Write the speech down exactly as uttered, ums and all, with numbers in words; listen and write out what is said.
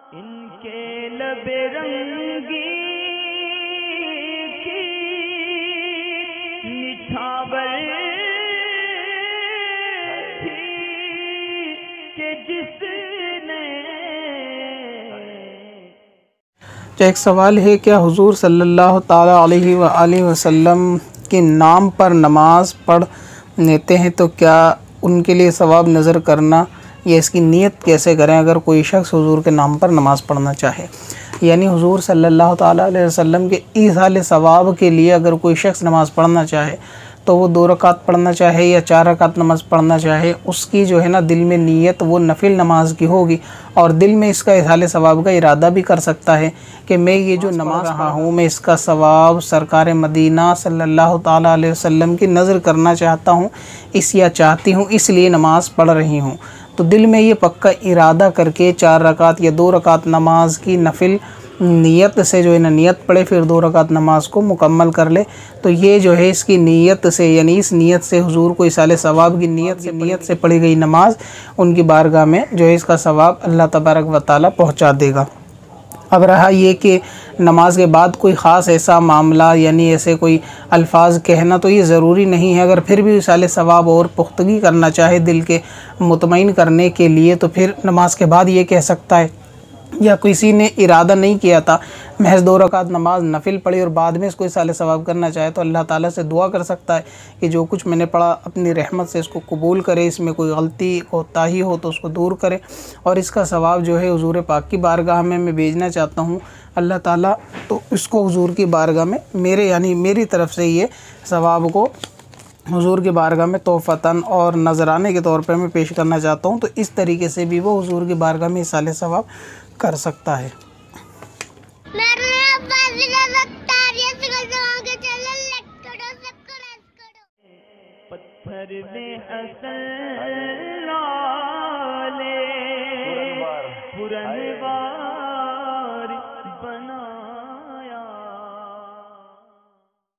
ان کے لب رنگی کی نچھاور تھی کہ جس نے. ایک سوال ہے، کیا حضور صلی اللہ تعالیٰ علیہ وآلہ وسلم کے نام پر نماز پڑھ لیتے ہیں تو کیا ان کے لیے ثواب نظر کرنا یا اس کی نیت کیسے کریں اگر کوئی شخص حضور کے نام پر نماز پڑھنا چاہے؟ یعنی حضور صلی اللہ تعالیٰ علیہ وسلم کے ایصال ثواب کے لیے اگر کوئی شخص نماز پڑھنا چاہے تو وہ دو رکعت پڑھنا چاہے یا چار رکعت نماز پڑھنا چاہے، اس کی جو ہے نا دل میں نیت وہ نفل نماز کی ہوگی، اور دل میں اس کا ایصال ثواب کا ارادہ بھی کر سکتا ہے کہ میں یہ جو نماز رہا ہوں میں اس کا ثواب سرکار مدینہ صلی اللہ تعالیٰ علیہ وسلم کی نظر کرنا چاہتا ہوں، اس یا چاہتی ہوں، اس لیے نماز پڑھ رہی ہوں. تو دل میں یہ پکا ارادہ کر کے چار رکعت یا دو رکعت نماز کی نفل نیت سے جو ہے نا نیت پڑھے، پھر دو رکعت نماز کو مکمل کر لے، تو یہ جو ہے اس کی نیت سے، یعنی اس نیت سے حضور کو ایصال ثواب کی نیت سے نیت سے پڑھی گئی نماز ان کی بارگاہ میں جو ہے اس کا ثواب اللہ تبارک و تعالیٰ پہنچا دے گا. اب رہا یہ کہ نماز کے بعد کوئی خاص ایسا معاملہ یعنی ایسے کوئی الفاظ کہنا، تو یہ ضروری نہیں ہے. اگر پھر بھی ایصال ثواب اور پختگی کرنا چاہے دل کے مطمئن کرنے کے لیے تو پھر نماز کے بعد یہ کہہ سکتا ہے، یا کسی نے ارادہ نہیں کیا تھا، محض دو رکعت نماز نفل پڑھی اور بعد میں اس کو ایصال ثواب کرنا چاہے تو اللہ تعالیٰ سے دعا کر سکتا ہے کہ جو کچھ میں نے پڑھا اپنی رحمت سے اس کو قبول کرے، اس میں کوئی غلطی کوتاہی ہو تو اس کو دور کرے، اور اس کا ثواب جو ہے حضور پاک کی بارگاہ میں میں بھیجنا چاہتا ہوں اللہ تعالیٰ، تو اس کو حضور کی بارگاہ میں میرے یعنی میری طرف سے یہ ثواب کو حضور کی بارگاہ میں تحفتاً اور نذرانے کے طور پر میں پیش کرنا چاہتا ہوں. تو اس طریقے سے بھی وہ حضور کی بارگاہ میں ایصال ثواب کر سکتا ہے. پتھر میں حسن لالے پرنوار